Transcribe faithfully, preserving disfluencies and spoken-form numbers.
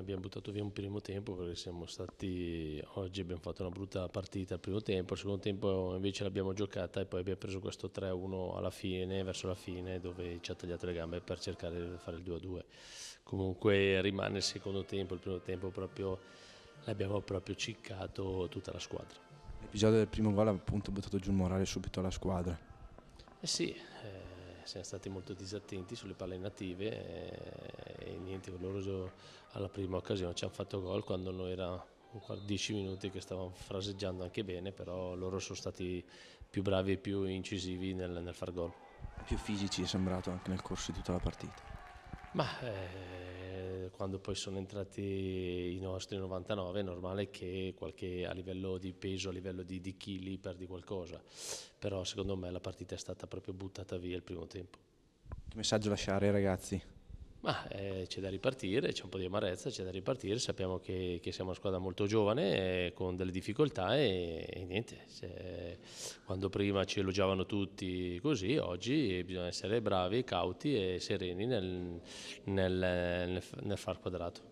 abbiamo buttato via un primo tempo perché siamo stati, oggi abbiamo fatto una brutta partita al primo tempo, il secondo tempo invece l'abbiamo giocata e poi abbiamo preso questo tre a uno alla fine, verso la fine, dove ci ha tagliato le gambe per cercare di fare il due a due. Comunque rimane il secondo tempo, il primo tempo proprio l'abbiamo proprio ciccato tutta la squadra. L'episodio del primo gol ha appunto buttato giù il morale subito alla squadra. Eh sì, eh, siamo stati molto disattenti sulle palle native eh, e niente, loro alla prima occasione ci hanno fatto gol quando noi era dieci minuti che stavamo fraseggiando anche bene, però loro sono stati più bravi e più incisivi nel, nel far gol. Più fisici è sembrato anche nel corso di tutta la partita. Ma eh, quando poi sono entrati i nostri novantanove è normale che qualche, a livello di peso, a livello di, di chili perdi qualcosa, però secondo me la partita è stata proprio buttata via il primo tempo. Che messaggio lasciare ai ragazzi? Ma eh, c'è da ripartire, c'è un po' di amarezza, c'è da ripartire, sappiamo che, che siamo una squadra molto giovane, eh, con delle difficoltà e, e niente, cioè, quando prima ci elogiavano tutti così, oggi bisogna essere bravi, cauti e sereni nel, nel, nel, nel far quadrato.